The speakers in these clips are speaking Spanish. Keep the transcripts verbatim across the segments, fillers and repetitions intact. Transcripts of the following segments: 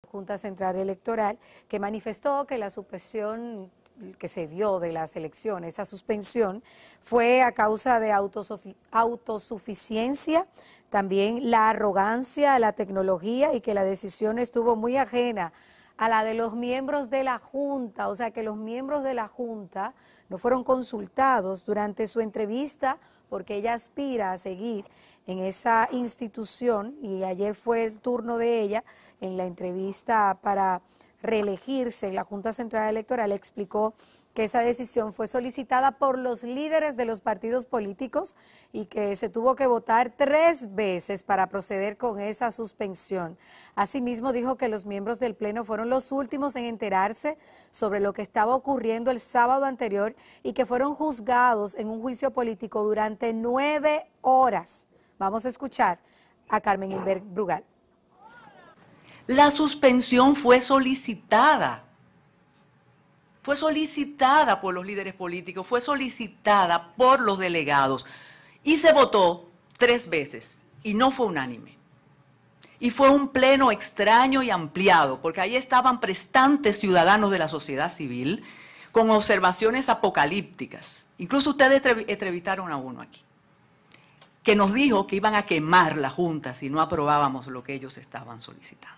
Junta Central Electoral, que manifestó que la suspensión que se dio de las elecciones, esa suspensión, fue a causa de autosuficiencia, también la arrogancia, la tecnología, y que la decisión estuvo muy ajena a la de los miembros de la Junta, o sea que los miembros de la Junta no fueron consultados durante su entrevista porque ella aspira a seguir en esa institución, y ayer fue el turno de ella en la entrevista para reelegirse en la Junta Central Electoral. Explicó que esa decisión fue solicitada por los líderes de los partidos políticos y que se tuvo que votar tres veces para proceder con esa suspensión. Asimismo, dijo que los miembros del Pleno fueron los últimos en enterarse sobre lo que estaba ocurriendo el sábado anterior y que fueron juzgados en un juicio político durante nueve horas. Vamos a escuchar a Carmen Inver Brugal. La suspensión fue solicitada, fue solicitada por los líderes políticos, fue solicitada por los delegados y se votó tres veces y no fue unánime. Y fue un pleno extraño y ampliado, porque ahí estaban prestantes ciudadanos de la sociedad civil con observaciones apocalípticas. Incluso ustedes entrevistaron a uno aquí, que nos dijo que iban a quemar la Junta si no aprobábamos lo que ellos estaban solicitando.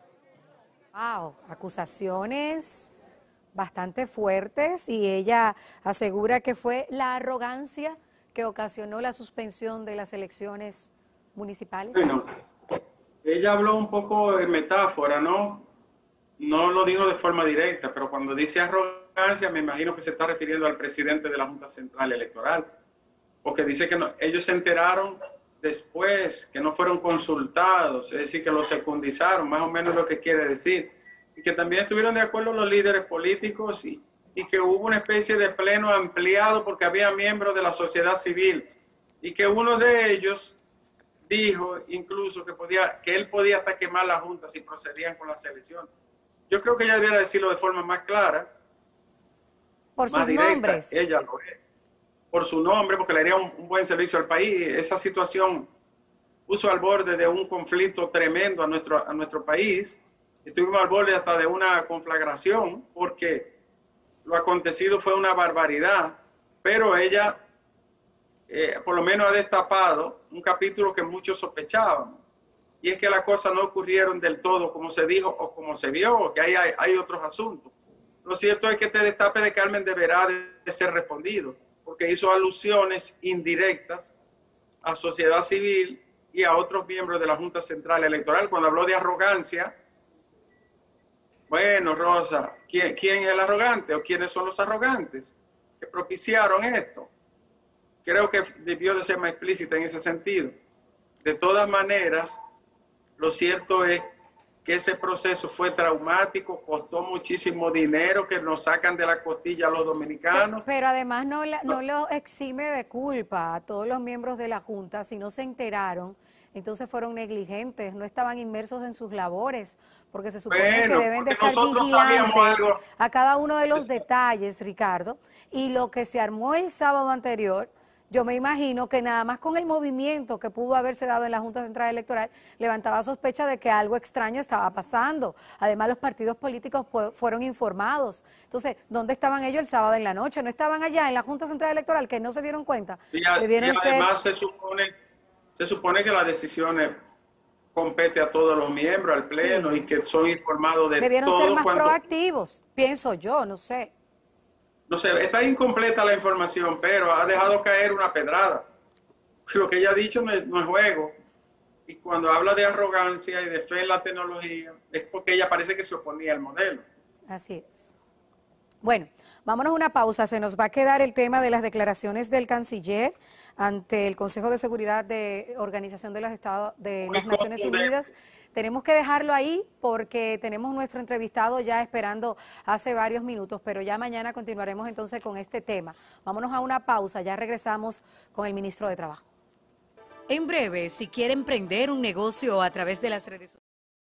Wow, acusaciones bastante fuertes, y ella asegura que fue la arrogancia que ocasionó la suspensión de las elecciones municipales. Bueno, ella habló un poco de metáfora, ¿no? No lo dijo de forma directa, pero cuando dice arrogancia me imagino que se está refiriendo al presidente de la Junta Central Electoral, porque dice que no, ellos se enteraron después, que no fueron consultados, es decir, que lo secundizaron, más o menos lo que quiere decir, y que también estuvieron de acuerdo los líderes políticos y, y que hubo una especie de pleno ampliado porque había miembros de la sociedad civil, y que uno de ellos dijo incluso que, podía, que él podía hasta quemar la Junta si procedían con las elecciones. Yo creo que ella debiera decirlo de forma más clara, por más sus directa. nombres. Ella lo es. Por su nombre, porque le haría un, un buen servicio al país. Esa situación puso al borde de un conflicto tremendo a nuestro, a nuestro país. Estuvimos al borde hasta de una conflagración, porque lo acontecido fue una barbaridad, pero ella eh, por lo menos ha destapado un capítulo que muchos sospechaban, y es que las cosas no ocurrieron del todo como se dijo o como se vio, que ahí hay, hay otros asuntos. Lo cierto es que este destape de Carmen deberá de ser respondido, porque hizo alusiones indirectas a sociedad civil y a otros miembros de la Junta Central Electoral. Cuando habló de arrogancia, bueno, Rosa, ¿quién, quién es el arrogante o quiénes son los arrogantes que propiciaron esto? Creo que debió de ser más explícita en ese sentido. De todas maneras, lo cierto es que ese proceso fue traumático, costó muchísimo dinero que nos sacan de la costilla a los dominicanos. Pero, pero además no, la, no lo exime de culpa a todos los miembros de la Junta. Si no se enteraron, entonces fueron negligentes, no estaban inmersos en sus labores, porque se supone bueno, que deben de estar vigilantes a cada uno de los detalles, Ricardo. Y lo que se armó el sábado anterior, yo me imagino que nada más con el movimiento que pudo haberse dado en la Junta Central Electoral levantaba sospecha de que algo extraño estaba pasando. Además, los partidos políticos fueron informados. Entonces, ¿dónde estaban ellos el sábado en la noche? ¿No estaban allá en la Junta Central Electoral que no se dieron cuenta? Y, a, y además ser... se supone, se supone que las decisiones compete a todos los miembros, al Pleno, sí, y que son informados de debieron todo. Debieron ser más cuanto... proactivos, pienso yo, no sé. No sé, está incompleta la información, pero ha dejado caer una pedrada. Lo que ella ha dicho no es, no es juego. Y cuando habla de arrogancia y de fe en la tecnología, es porque ella parece que se oponía al modelo. Así es. Bueno, vámonos a una pausa. Se nos va a quedar el tema de las declaraciones del canciller ante el Consejo de Seguridad de Organización de los Estados de las Naciones Unidas. Tenemos que dejarlo ahí porque tenemos nuestro entrevistado ya esperando hace varios minutos, pero ya mañana continuaremos entonces con este tema. Vámonos a una pausa, ya regresamos con el ministro de Trabajo. En breve, si quiere emprender un negocio a través de las redes sociales.